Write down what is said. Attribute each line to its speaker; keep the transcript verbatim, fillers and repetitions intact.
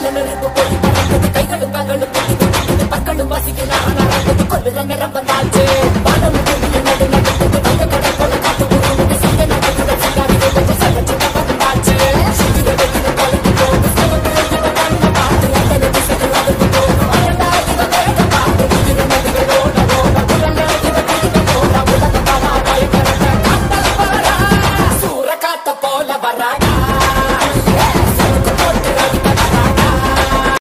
Speaker 1: நெருப்பு போய் பறக்குது கைகளும் கால்களும் பறக்குது பற்களும் பசிக்கிறான் கொள்ளுற நிரம்ப நாச்சு